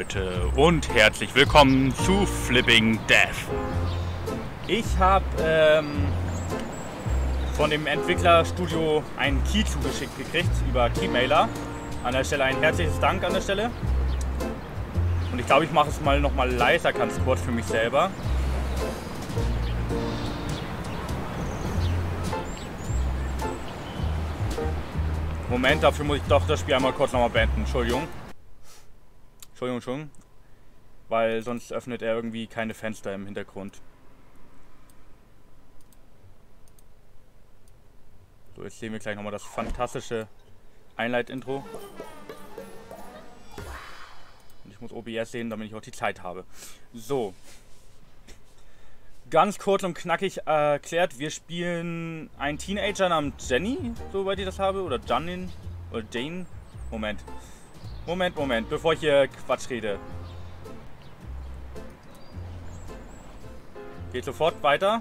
Leute und herzlich willkommen zu Flipping Death. Ich habe von dem Entwicklerstudio einen Key zugeschickt gekriegt über Keymailer. An der Stelle ein herzliches Dank an der Stelle. Und ich glaube, ich mache es mal nochmal leiser, ganz kurz für mich selber. Moment, dafür muss ich doch das Spiel einmal kurz nochmal beenden. Entschuldigung. Entschuldigung. Weil sonst öffnet er irgendwie keine Fenster im Hintergrund. So, jetzt sehen wir gleich nochmal das fantastische Einleit-Intro. Und ich muss OBS sehen, damit ich auch die Zeit habe. So. Ganz kurz und knackig erklärt, wir spielen einen Teenager namens Jenny, soweit ich das habe, oder Janin, oder Jane. Moment, bevor ich hier Quatsch rede. Geht sofort weiter.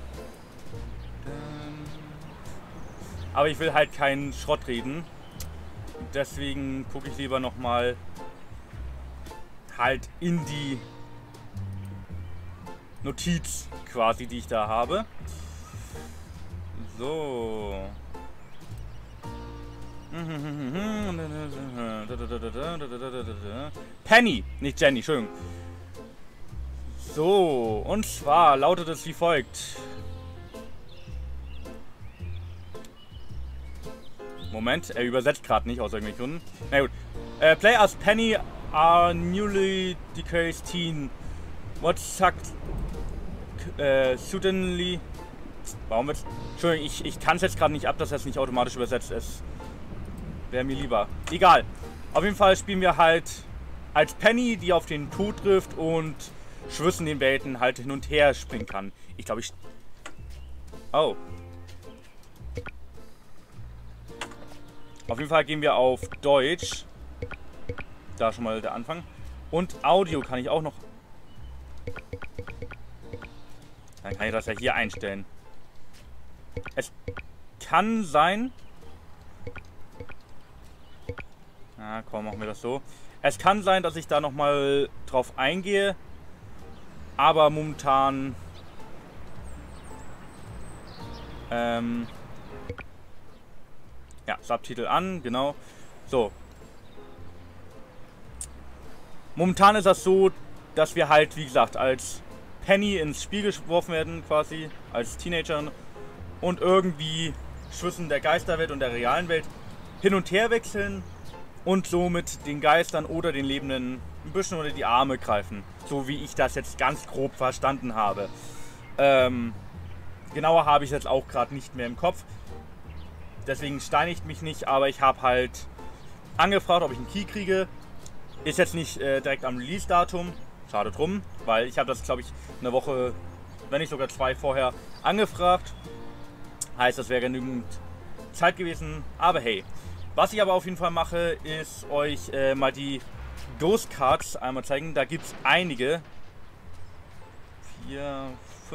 Aber ich will halt keinen Schrott reden. Deswegen gucke ich lieber nochmal halt in die Notiz quasi, die ich da habe. So. Penny, nicht Jenny, Entschuldigung. So, und zwar lautet es wie folgt. Moment, er übersetzt gerade nicht aus irgendwelchen Gründen. Na gut. Play as Penny, a newly decayed teen. What sucked suddenly. Warum wird's. Entschuldigung, ich kann es jetzt gerade nicht ab, dass es nicht automatisch übersetzt ist. Wäre mir lieber. Egal. Auf jeden Fall spielen wir halt als Penny, die auf den Tod trifft und zwischen den Welten halt hin und her springen kann. Ich glaube, ich. Oh. Auf jeden Fall gehen wir auf Deutsch. Da schon mal der Anfang. Und Audio kann ich auch noch. Dann kann ich das ja hier einstellen. Es kann sein. Na komm, machen wir das so. Es kann sein, dass ich da nochmal drauf eingehe. Aber momentan. Ja, Subtitel an, genau. So. Momentan ist das so, dass wir halt, wie gesagt, als Penny ins Spiel geworfen werden, quasi, als Teenager. Und irgendwie zwischen der Geisterwelt und der realen Welt hin und her wechseln. Und somit den Geistern oder den Lebenden ein bisschen unter die Arme greifen. So wie ich das jetzt ganz grob verstanden habe. Genauer habe ich es jetzt auch gerade nicht mehr im Kopf. Deswegen steinigt mich nicht, aber ich habe halt angefragt, ob ich einen Key kriege. Ist jetzt nicht direkt am Release-Datum. Schade drum, weil ich habe das, glaube ich, eine Woche, wenn nicht sogar 2 vorher angefragt. Heißt, das wäre genügend Zeit gewesen. Aber hey, was ich aber auf jeden Fall mache, ist euch mal die Ghost Cards einmal zeigen. Da gibt es einige. 4,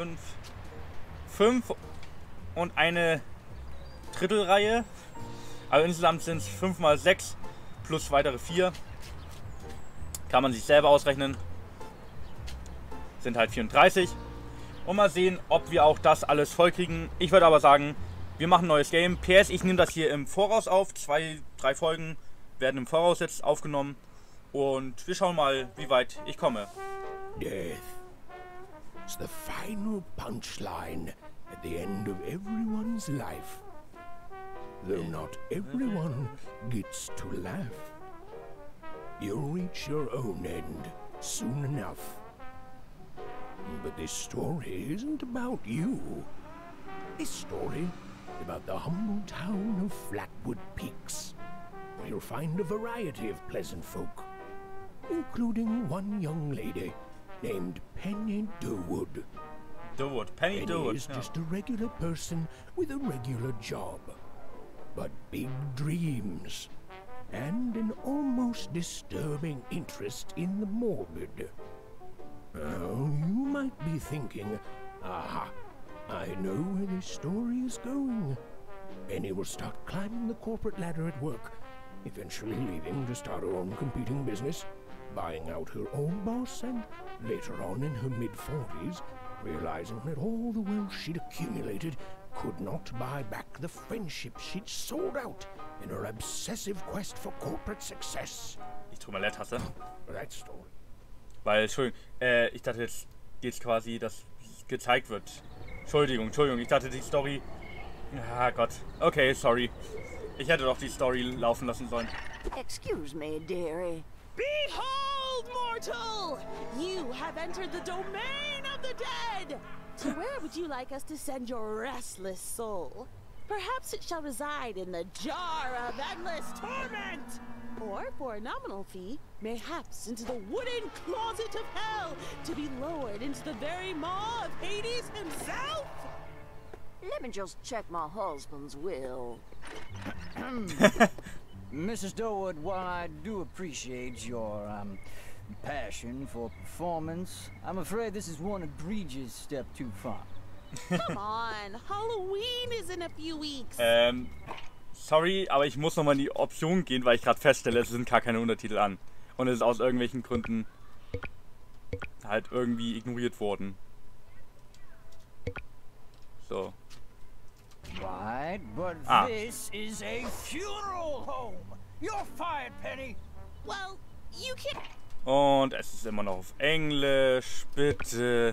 5 und eine Drittelreihe. Also insgesamt sind es 5 mal 6 plus weitere 4. Kann man sich selber ausrechnen. Sind halt 34. Und mal sehen, ob wir auch das alles voll kriegen. Ich würde aber sagen, wir machen ein neues Game. PS, ich nehme das hier im Voraus auf. 2, 3 Folgen werden im Voraus jetzt aufgenommen. Und wir schauen mal, wie weit ich komme. Death. It's the final punchline at the end of everyone's life. Though not everyone gets to laugh. You'll reach your own end soon enough. But this story isn't about you. This story is about the humble town of Flatwood Peaks, where you'll find a variety of pleasant folk, including one young lady named Penny Durwood. Penny Durwood is just a regular person with a regular job, but big dreams and an almost disturbing interest in the morbid. You might be thinking, aha, I know where this story is going. Penny will start climbing the corporate ladder at work, eventually leaving to start her own competing business. buying out her old boss and later on in her mid-40s, realizing that all the wealth she'd accumulated could not buy back the friendship she'd sold out in her obsessive quest for corporate success. Ich drücke mal Leertaste. That story. Weil, Entschuldigung, ich dachte jetzt geht's quasi, dass gezeigt wird. Entschuldigung, ich dachte die Story... Ah Gott. Okay, sorry. Ich hätte doch die Story laufen lassen sollen. Excuse me, dearie. Behold, mortal! You have entered the domain of the dead! To where would you like us to send your restless soul? Perhaps it shall reside in the jar of endless torment! Or, for a nominal fee, mayhaps into the wooden closet of hell, to be lowered into the very maw of Hades himself! Let me just check my husband's will. Mrs. Durwood, while I do appreciate your passion for performance, I'm afraid this is one egregious step too far. Come on, Halloween is in a few weeks. Sorry, aber ich muss nochmal in die Option gehen, weil ich gerade feststelle, es sind gar keine Untertitel an. Und es ist aus irgendwelchen Gründen halt irgendwie ignoriert worden. So. Right, but this is a funeral home. You're fired, Penny. Well, you can... Und es ist immer noch auf Englisch, bitte.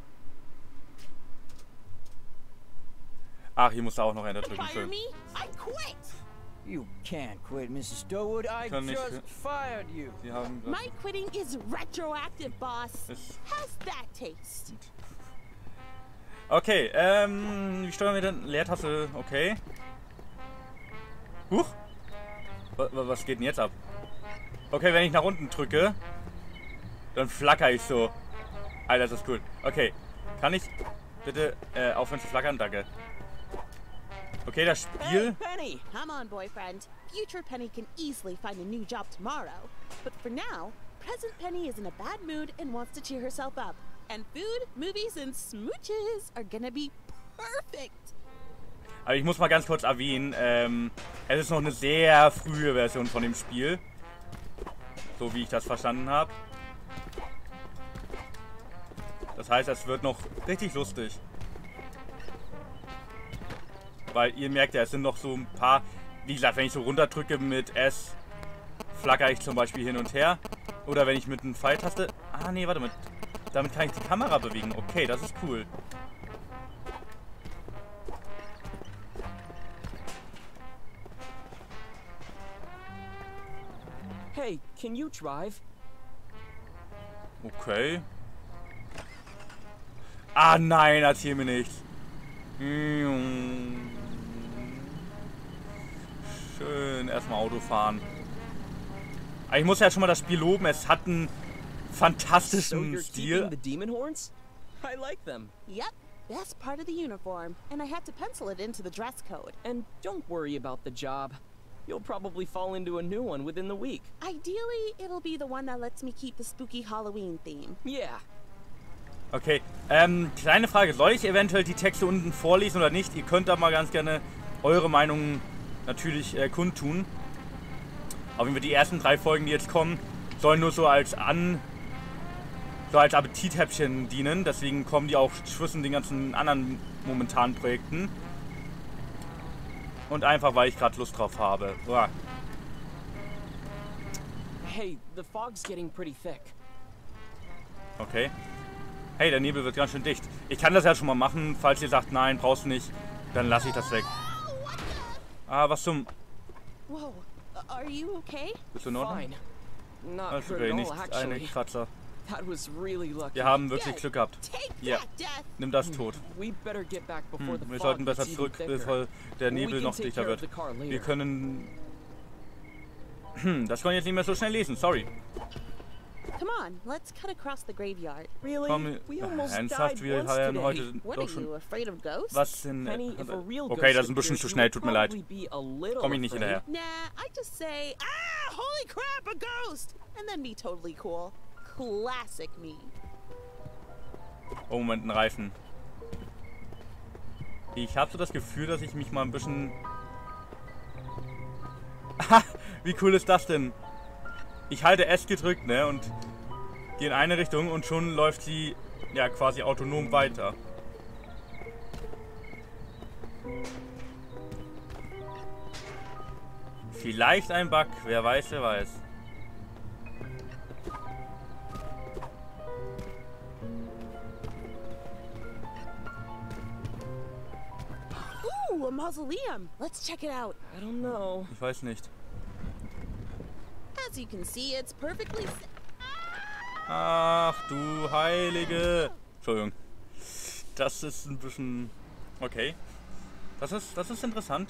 Ach, hier muss er auch noch Enter drücken. Fire me? I quit! You can't quit, Mrs. Durwood. I just fired you. Sie haben My quitting is retroactive, boss. Es- How's that taste? Okay, wie steuern wir denn? Leertaste, okay. Huch! Was geht denn jetzt ab? Okay, wenn ich nach unten drücke, dann flacker ich so. Alter, das ist cool. Okay, kann ich bitte aufhören zu flackern? Danke. Okay, das Spiel... Hey, Penny! Come on, boyfriend. Future Penny can easily find a new job tomorrow. But for now, present Penny is in a bad mood and wants to cheer herself up. And food, movies, and smooches are gonna be perfect. Aber ich muss mal ganz kurz erwähnen, es ist noch eine sehr frühe Version von dem Spiel. So wie ich das verstanden habe. Das heißt, es wird noch richtig lustig. Weil ihr merkt ja, es sind noch so ein paar... Wie gesagt, wenn ich so runterdrücke mit S, flacker ich zum Beispiel hin und her. Oder wenn ich mit einer Pfeiltaste... Ah, nee, warte mal. Damit kann ich die Kamera bewegen. Okay, das ist cool. Hey, can you drive? Okay. Ah, nein, erzähl mir nichts. Schön, erstmal Auto fahren. Aber ich muss ja schon mal das Spiel loben. Es hat einen So fantastischen you're Stil. keeping the demon horns? I like them. Yep, that's part of the uniform, and I had to pencil it into the dress code. And don't worry about the job. You'll probably fall into a new one within the week. Ideally, it'll be the one that lets me keep the spooky Halloween theme. Yeah. Okay, kleine Frage. Soll ich eventuell die Texte unten vorlesen oder nicht? Ihr könnt da mal ganz gerne eure Meinung natürlich kundtun. Auf jeden Fall die ersten 3 Folgen, die jetzt kommen, sollen nur so als Appetithäppchen dienen. Deswegen kommen die auch zwischen den ganzen anderen momentanen Projekten. Und einfach, weil ich gerade Lust drauf habe. Uah. Hey, the fog's getting pretty thick. Okay. Hey, der Nebel wird ganz schön dicht. Ich kann das ja schon mal machen. Falls ihr sagt, nein, brauchst du nicht, dann lasse ich das weg. Ah, was zum... Whoa, are you okay? Bist du in Ordnung? Fine. Not Alles hurt okay, at nicht all, eine actually. Kratzer. That was really lucky. Wir haben wirklich Glück gehabt. Take Ja, that, Death! nimm das tot. We better get back before the Wir fog sollten besser gets even zurück, thicker. bevor der We Nebel can noch take dichter care of wird. the car later. Wir können... Das kann ich jetzt nicht mehr so schnell lesen, sorry. Come on, let's cut across the graveyard. Really? Komm, We almost ernsthaft, died wir once haben today. heute What doch are schon... you, afraid of ghosts? Was denn... Penny, if a real Okay, ghost das ist ein bisschen appears, zu you schnell, will tut mir leid. probably be a little Komm ich nicht afraid. hinterher. Nah, I just say, ah, holy crap, a ghost! And then be totally cool. Classic me. Oh, Moment, ein Reifen. Ich habe so das Gefühl, dass ich mich mal ein bisschen... Wie cool ist das denn? Ich halte S gedrückt, ne, und gehe in eine Richtung und schon läuft sie ja quasi autonom weiter. Vielleicht ein Bug, wer weiß, wer weiß. Ooh, a mausoleum. Let's check it out. I don't know. Ich weiß nicht. As you can see, it's perfectly... Ach du Heilige. Entschuldigung. Das ist ein bisschen... Okay. Das ist interessant.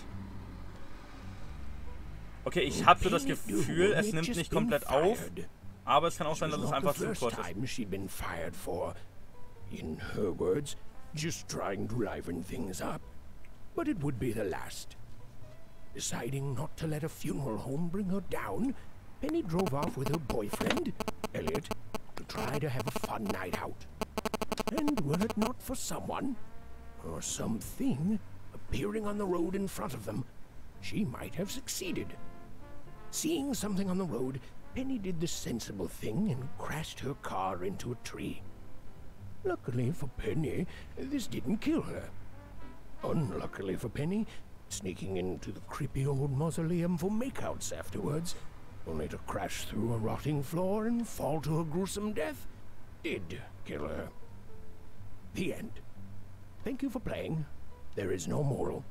Okay, ich habe so das Gefühl, es nimmt nicht komplett auf. Aber es kann auch sein, dass es einfach zu kurz ist. In her words, just trying to liven things up. But it would be the last. Deciding not to let a funeral home bring her down, Penny drove off with her boyfriend, Elliot, to try to have a fun night out. And were it not for someone, or something, appearing on the road in front of them, she might have succeeded. Seeing something on the road, Penny did the sensible thing and crashed her car into a tree. Luckily for Penny, this didn't kill her. Unluckily for Penny, sneaking into the creepy old mausoleum for makeouts afterwards, only to crash through a rotting floor and fall to a gruesome death, did kill her. The end. Thank you for playing. There is no moral.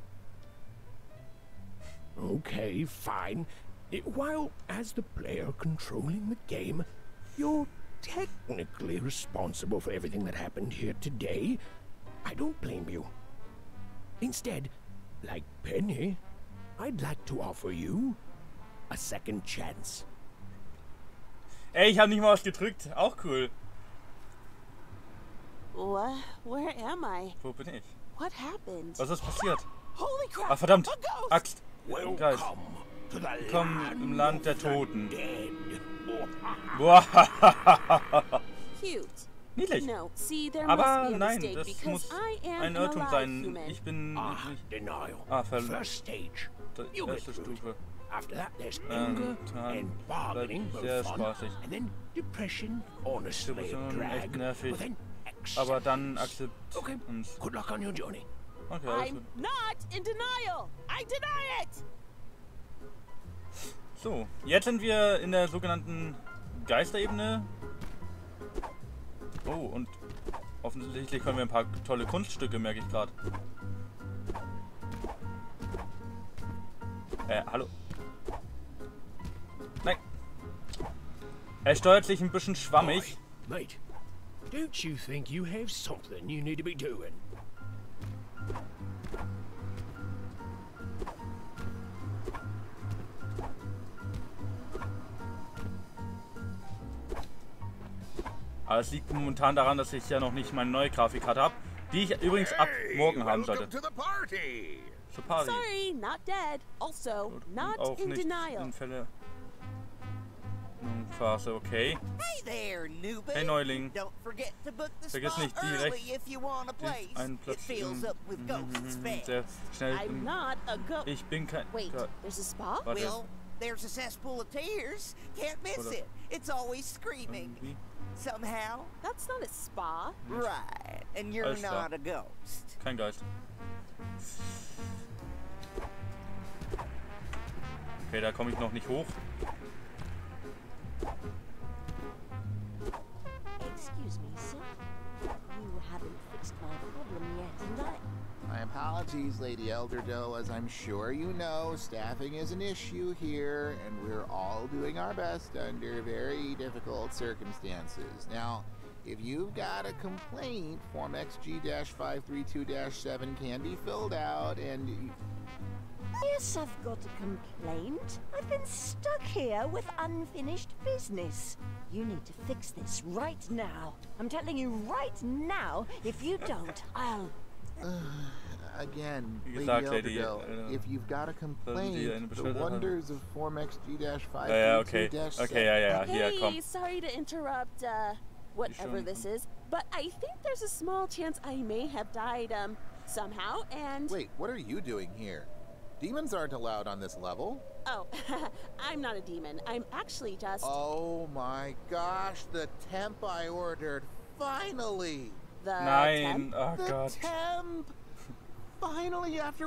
Okay, fine. While, as the player controlling the game, you're technically responsible for everything that happened here today, I don't blame you. Instead, like Penny, I'd like to offer you a second chance. Ey, ich habe nicht mal was gedrückt. Auch cool. What? Where am I? Wo bin ich? What happened? Was ist passiert? Holy crap! Ah, verdammt. A ghost! Axt. Geist. Welcome to the Willkommen im Land der Toten. dead. Boah. Cute. Niedlich. No, see, there Aber must be a nein, mistake das because muss I am ein an Irrtum alive sein. human. Ich bin nicht Denial. First stage. die You get erste through it. Stufe. After that, there's anger dann and bargaining, bleibt both sehr fun, spaßig. and then depression, honestly, a Depression, drag, echt nervig. but then Aber dann acceptance. Okay, Akzeptanz. good luck on your journey. Okay, alles I'm gut. not in denial. I deny it. So, jetzt sind wir in der sogenannten Geisterebene. Oh, und offensichtlich können wir ein paar tolle Kunststücke, merke ich gerade. Hallo? Nein. Er steuert sich ein bisschen schwammig. Oi, mate, don't you think you have something you need to be doing? Aber es liegt momentan daran, dass ich ja noch nicht meine neue Grafikkarte habe, die ich übrigens ab morgen haben sollte. to the party. Zur Party. Sorry, not dead. Also, Und not auch in nicht denial. in Fälle. Phase, okay. Hey there, newbie. Hey Neuling. Don't forget to book the Vergiss spot nicht direkt early if you want a place. einen It Platz fills up with ghosts fast. sehr schnell. I'm not a ghost. Ich bin kein... Wait, there's a spa? Warte. Well, there's a cesspool of tears. Can't miss Oder- it. It's always screaming. Irgendwie. Somehow. That's not a spa. Right. And you're Alles klar. not a ghost. Kein Geist. Okay, da komme ich noch nicht hoch. Excuse me, sir. You haven't fixed my problem yet, and My apologies, Lady Elderdoe. As I'm sure you know, staffing is an issue here, and we're all doing our best under very difficult circumstances. Now, if you've got a complaint, Form XG-532-7 can be filled out, and... Yes, I've got a complaint. I've been stuck here with unfinished business. You need to fix this right now. I'm telling you right now. If you don't, I'll... Again, Wie Lady gesagt, Lady, Elderdoe, if you've got a die eine complaint, the Beschwerde haben. wonders of Form XG-532-7... Ja, okay. Okay, ja, hier, komm. Hey, sorry to interrupt, whatever schon- this is, but I think there's a small chance I may have died, somehow, and... Wait, what are you doing here? Demons aren't allowed on this level. Oh, I'm not a demon. I'm actually just Oh my gosh, the temp I ordered. Finally! the Nein, temp. oh The Gott. temp! Finally, after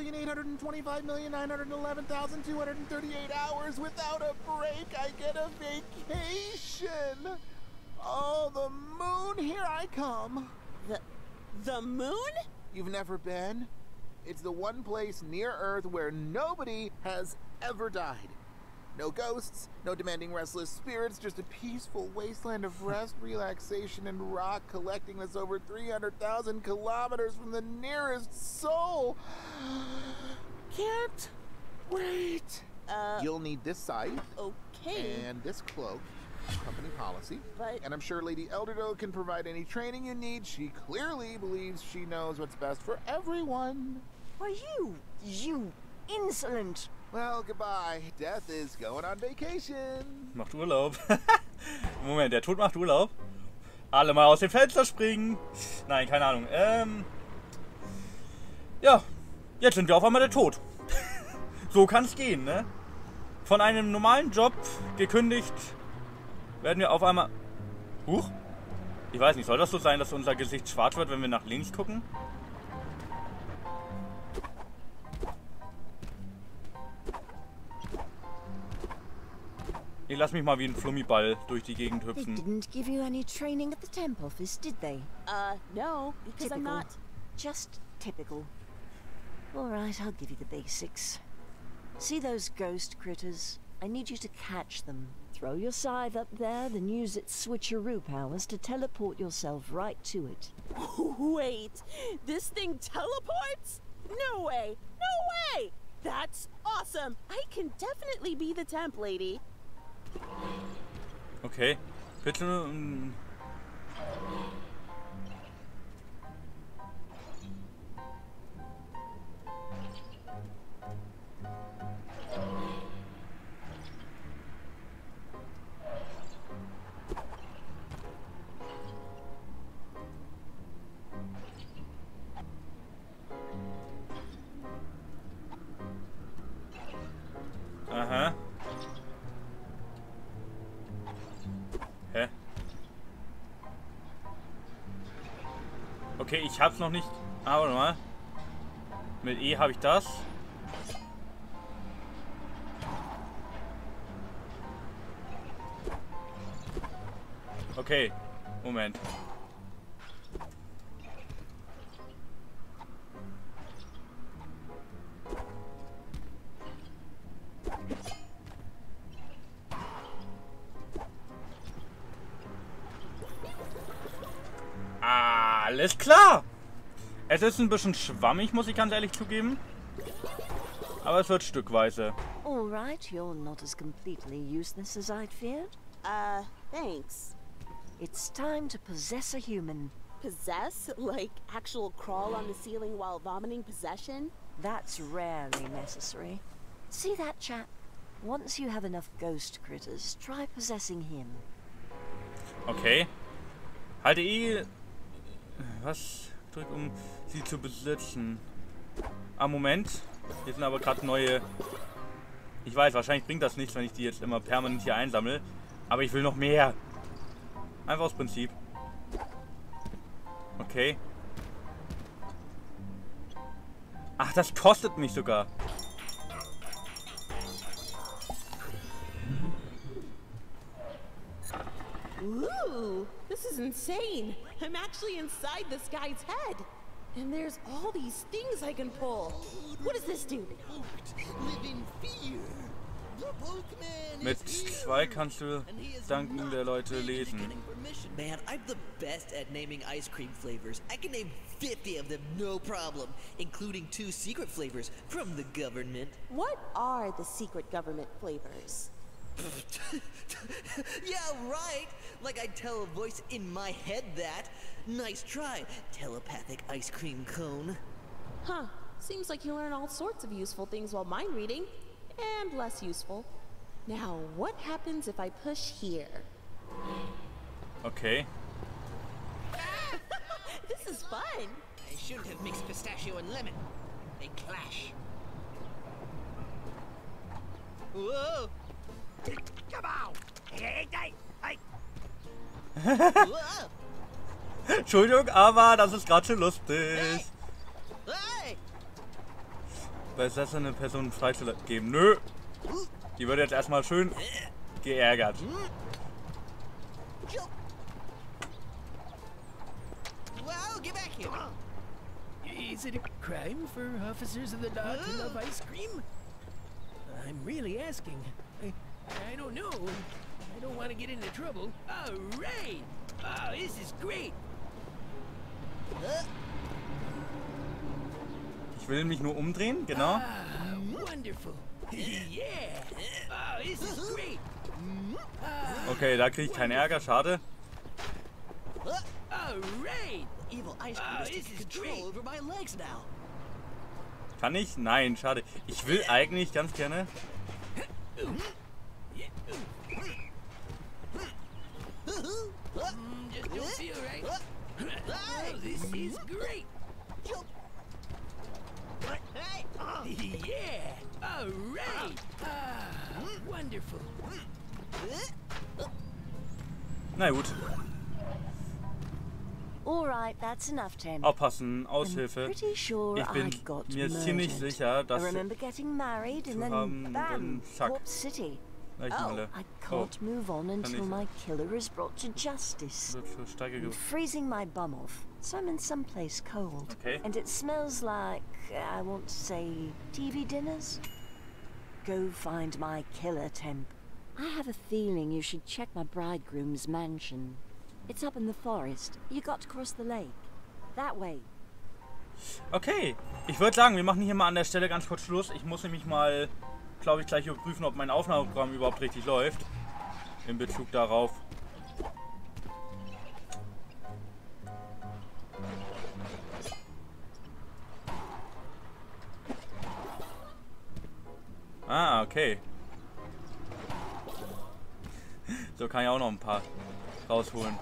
1,825,911,238 hours without a break, I get a vacation! Oh, the moon, here I come! The moon? You've never been? It's the one place near Earth where nobody has ever died. No ghosts, no demanding restless spirits, just a peaceful wasteland of rest, relaxation, and rock collecting that's over 300,000 kilometers from the nearest soul. Can't wait. You'll need this scythe Okay. and this cloak, company policy. But- And I'm sure Lady Elderdo can provide any training you need. She clearly believes she knows what's best for everyone. Why, you insolent. Well, goodbye. Death is going on vacation. Macht Urlaub. Moment, der Tod macht Urlaub. Alle mal aus dem Fenster springen. Nein, keine Ahnung. Ja, jetzt sind wir auf einmal der Tod. So kann es gehen, ne? Von einem normalen Job gekündigt werden wir auf einmal... Huch? Ich weiß nicht, soll das so sein, dass unser Gesicht schwarz wird, wenn wir nach links gucken? Ich lass mich mal wie ein Flummiball durch die Gegend They hüpfen. didn't give you any training at the temp office, did they? No, because I'm Typical. not. Just typical. All right, I'll give you the basics. See those ghost critters? I need you to catch them. Throw your scythe up there, then use its switcheroo powers to teleport yourself right to it. Wait, this thing teleports? No way! No way! That's awesome! I can definitely be the temp lady. Okay. Bitte. Aha. Hä? Okay, ich hab's noch nicht. Ah, warte mal. Mit E habe ich das. Okay, Moment. Alles klar! Es ist ein bisschen schwammig, muss ich ganz ehrlich zugeben. Aber es wird stückweise. All right, you're not as completely useless as I'd feared. Thanks. It's time to possess a human. Possess? Like actual crawl on the ceiling while vomiting possession? That's rarely necessary. See that chap? Once you have enough ghost critters, try possessing him. Okay. Halte E. Was? Drück, um sie zu besitzen. Ah, Moment. Hier sind aber gerade neue. Ich weiß, wahrscheinlich bringt das nichts, wenn ich die jetzt immer permanent hier einsammle. Aber ich will noch mehr. Einfach aus Prinzip. Okay. Ach, das kostet mich sogar. Ooh, this is insane. I'm actually inside this guy's head. And there's all these things I can pull. What does this do? Live in fear. The Pokemon Mit is here. 2 kannst du And he is danken not der Leute open to lesen. getting permission. Man, I'm the best at naming ice cream flavors. I can name 50 of them no problem, including 2 secret flavors from the government. What are the secret government flavors? Yeah, right. Like I'd tell a voice in my head that. Nice try, telepathic ice cream cone. Huh. Seems like you learn all sorts of useful things while mind reading. And less useful. Now, what happens if I push here? Okay. This is fun. I shouldn't have mixed pistachio and lemon. They clash. Whoa. Come on. Hey, hey, hey. Whoa. Entschuldigung, aber das ist gerade schon lustig. Hey. Bei Sessa eine Person Freizeit geben. Nö. Die wird jetzt erstmal schön geärgert. Whoa, get back here. Is it a crime for officers of the law to love ice cream? I'm really asking. I don't know. I don't want to get into trouble. All right. Oh, this is great. Ich will mich nur umdrehen, genau. Ah, wonderful. Yeah. Oh, this is great. Okay, da kriege ich keinen Ärger, schade. All right. Evil ice cream is taking control over my legs now. Kann ich? Nein, schade. Ich will eigentlich ganz gerne. Just don't feel right. Oh, this is great. Yeah. All right. Ah, wonderful. Na gut. All right, that's enough, Tim. Aufpassen, I'm Aushilfe. pretty sure Ich bin I got mir ziemlich murdered. sicher, I dass remember getting married and haben, then dann bam, zack. Corpse City. Leichenhalle. I can't move on until ich- my killer is brought to justice. Wird für Steige I'm freezing my bum off, so I'm in someplace cold. Okay. And it smells like, I want to say, TV dinners? Go find my killer, Temp. I have a feeling you should check my bridegroom's mansion. It's up in the forest. You got to cross the lake. That way. Okay, ich würde sagen, wir machen hier mal an der Stelle ganz kurz Schluss. Ich muss nämlich mal, glaube ich, gleich überprüfen, ob mein Aufnahmeprogramm überhaupt richtig läuft. In Bezug darauf. Ah, okay. So kann ich auch noch ein paar rausholen.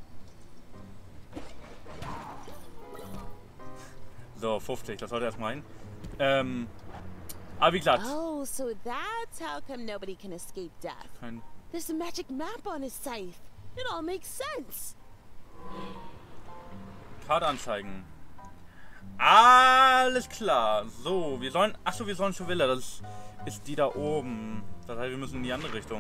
So, 50, das sollte erstmal hin. Aber wie gesagt, Oh, so that's how come nobody can escape death. kein There's a magic map on his scythe. It all makes sense. Karte anzeigen. Alles klar. So, wir sollen. Achso, wir sollen schon Villa. Das ist die da oben. Das heißt, wir müssen in die andere Richtung.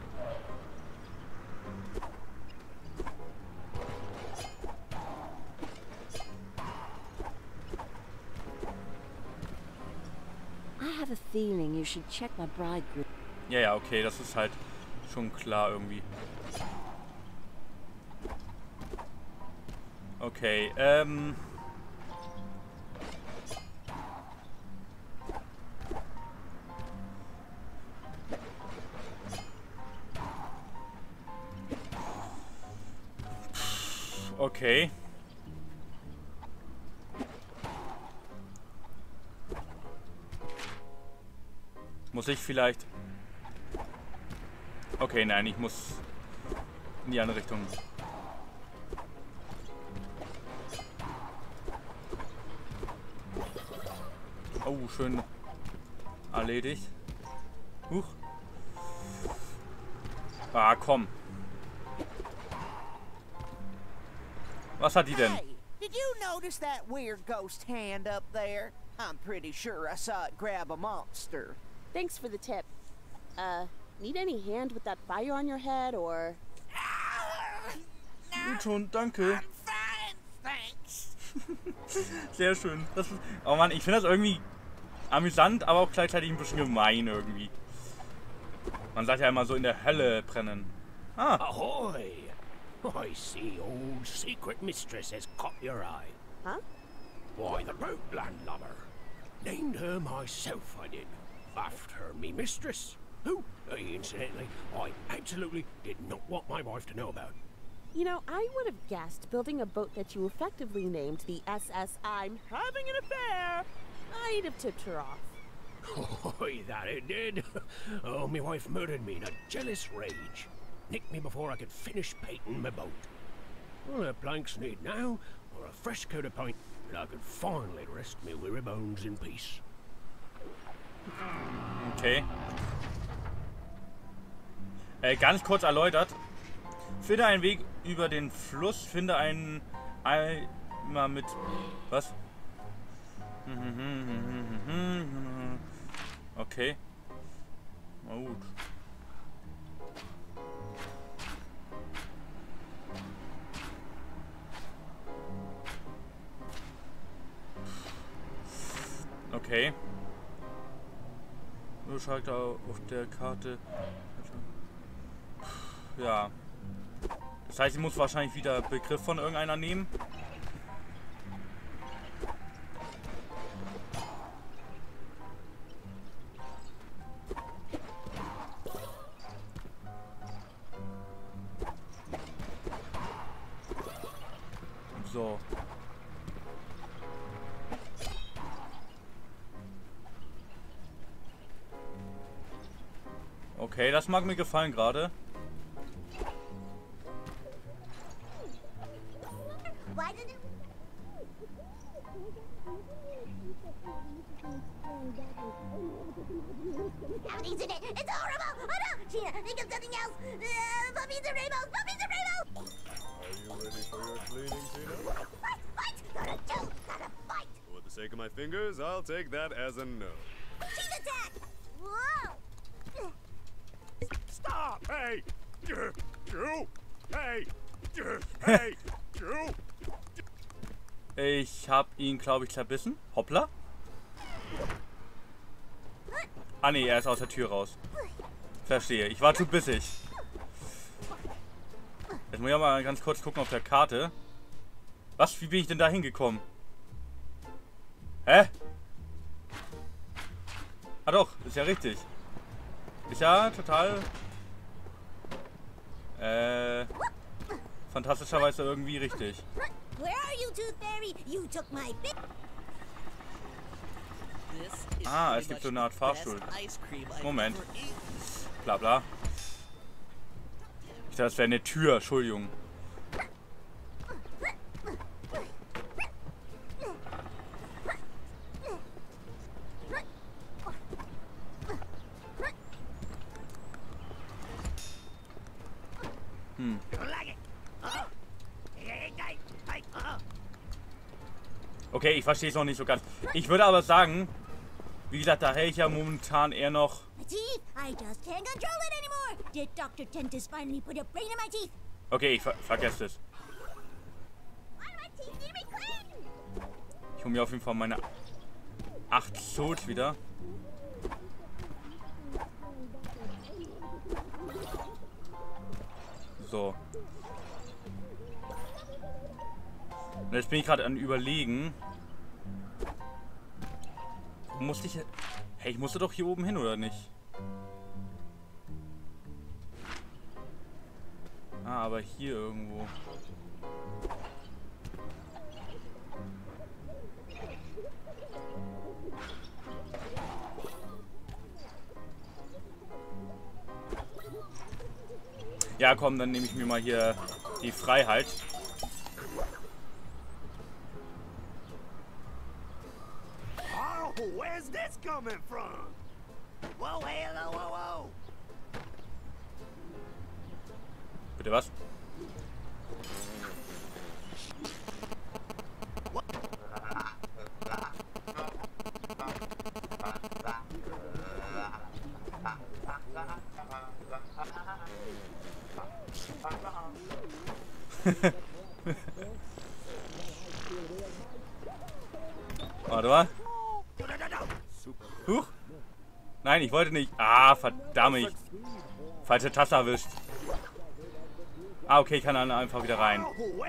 I have a feeling you should check my bridegroom. Ja, ja, okay, das ist halt schon klar irgendwie. Okay, okay. Muss ich vielleicht... Okay, nein, ich muss in die andere Richtung. Oh, schön erledigt. Huch. Ah, komm. Was hat die denn? Hey, did you notice that weird ghost hand up there? I'm pretty sure I saw it grab a monster. Thanks for the tip. Need any hand with that fire on your head or... Gut schon, danke. Fine, thanks. Sehr schön. Das ist, oh Mann, ich finde das irgendwie amüsant, aber auch gleichzeitig ein bisschen gemein irgendwie. Man sagt ja immer so in der Hölle brennen. Ah, Ahoy! I see old secret mistress has caught your eye. Huh? Why, the boat landlubber. Named her myself, I did. After me mistress. Who, incidentally, I absolutely did not want my wife to know about. You know, I would have guessed building a boat that you effectively named the SS I'm having an affair. I'd have tipped her off. Oi, that it did. Oh, my wife murdered me in a jealous rage. Nicked me before I could finish painting my boat. All the planks need now are a fresh coat of paint, and I could finally rest me weary bones in peace. okay. Ganz kurz erläutert. Finde einen Weg über den Fluss. Finde einen Eimer mit... Was? Okay. Na gut. Okay. Nur Schalter auf der Karte. Ja. Das heißt, ich muss wahrscheinlich wieder Begriff von irgendeiner nehmen. So. Okay, das mag mir gefallen gerade. It's horrible! Oh no! Sheena, think of something else! Puppies and rainbows! Puppies and rainbows! Are you ready for your cleaning, Sheena? What? Gotta fight! For the sake of my fingers, I'll take that as a no. She's attacked! Whoa! Stop! Hey! You! Hey! Hey! You! Ich habe ihn, glaube ich, zerbissen. Hoppla. Ah ne, er ist aus der Tür raus. Verstehe. Ich war zu bissig. Jetzt muss ich mal ganz kurz gucken auf der Karte. Was? Wie bin ich denn da hingekommen? Hä? Ah doch, ist ja richtig. Ist ja total... fantastischerweise irgendwie richtig. Where are you, Tooth Fairy? You took my bit. Ah, es gibt so eine Art Fahrstuhl. Moment. Bla bla. Ich dachte, das wäre eine Tür. Entschuldigung. Okay, ich verstehe es noch nicht so ganz. Ich würde aber sagen, wie gesagt, da hätte ich ja momentan eher noch... Okay, ich vergesse es. Ich hole mir auf jeden Fall meine 8 Souls wieder. So. Und jetzt bin ich gerade an Überlegen. Musste ich... Hey, ich musste doch hier oben hin, oder nicht? Ah, aber hier irgendwo. Ja, komm, dann nehme ich mir mal hier die Freiheit. Where's this coming from? Whoa, hello, whoa, whoa. Bitte was? Warte mal. Huch. Nein, ich wollte nicht. Ah, verdammt. Falsche Taste erwischt. Ah, okay, ich kann dann einfach wieder rein.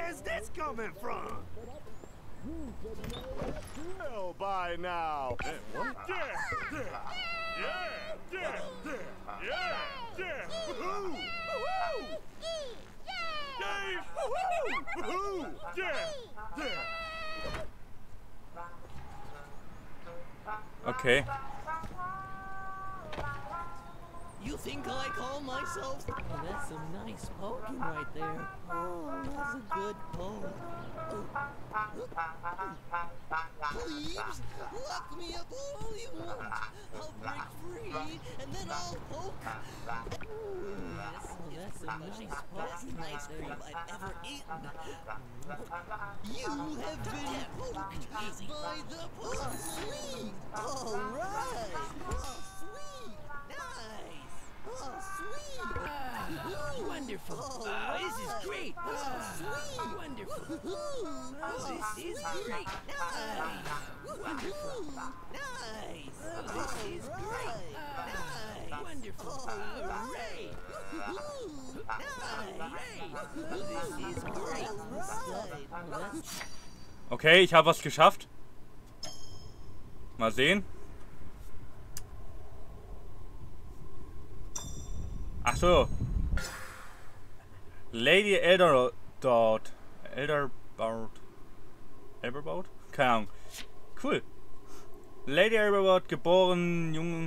Okay. You think I call myself? Oh, that's some nice poking right there. Oh, that's a good poke. Please, lock me up all you want. I'll break free, and then I'll poke. Ooh, yes. best ice cream I've ever eaten. You have been poked by the sweet. All right. Oh, sweet. Nice. Oh, sweet. Wonderful. Oh, This is great. sweet. Wonderful. This is great. Nice. Wonderful. Nice. This is great. Nice. Wonderful. Hooray. This is great. Okay, ich habe was geschafft. Mal sehen. Ach so. Lady Elderbaut. Elderbaut? Keine Ahnung. Cool. Lady Elderbaut, geboren, jung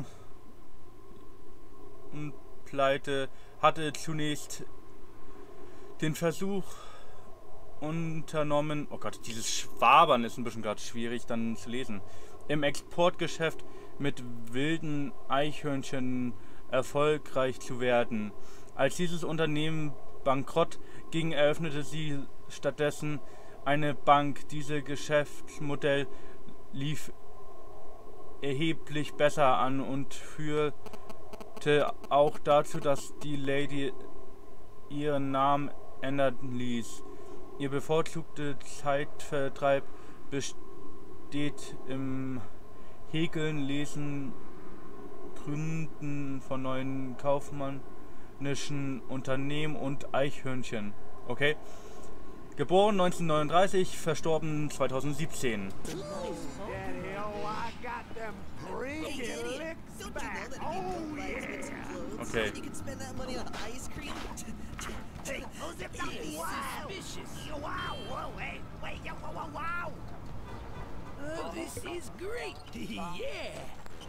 und pleite, hatte zunächst den Versuch unternommen, oh Gott, dieses Schwabern ist ein bisschen gerade schwierig dann zu lesen, im Exportgeschäft mit wilden Eichhörnchen erfolgreich zu werden. Als dieses Unternehmen bankrott ging, eröffnete sie stattdessen eine Bank. Dieses Geschäftsmodell lief erheblich besser an und führte auch dazu, dass die Lady ihren Namen ändern ließ. Ihr bevorzugter Zeitvertreib besteht im Häkeln, Lesen, Gründen von neuen kaufmännischen Unternehmen und Eichhörnchen. Okay. Geboren 1939, verstorben 2017. Daddy, I got them freaky licks back. Oh, yeah. Okay. You can spend that money on ice cream. Hey, wow. Wow, whoa, hey, wait, wow, wow, wow. Oh, this is great. Yeah.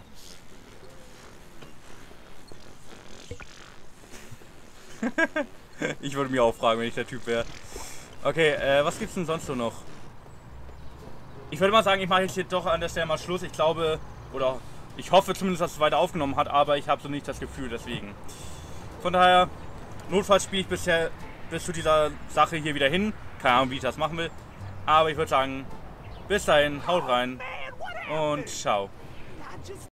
Ich würde mich auch fragen, wenn ich der Typ wäre. Okay, was gibt's denn sonst so noch? Ich würde mal sagen, ich mache jetzt hier doch an der Stelle mal Schluss. Ich glaube, oder ich hoffe zumindest, dass es weiter aufgenommen hat, aber ich habe so nicht das Gefühl, deswegen. Von daher, notfalls spiele ich bisher bis zu dieser Sache hier wieder hin. Keine Ahnung, wie ich das machen will. Aber ich würde sagen, bis dahin, haut rein und ciao.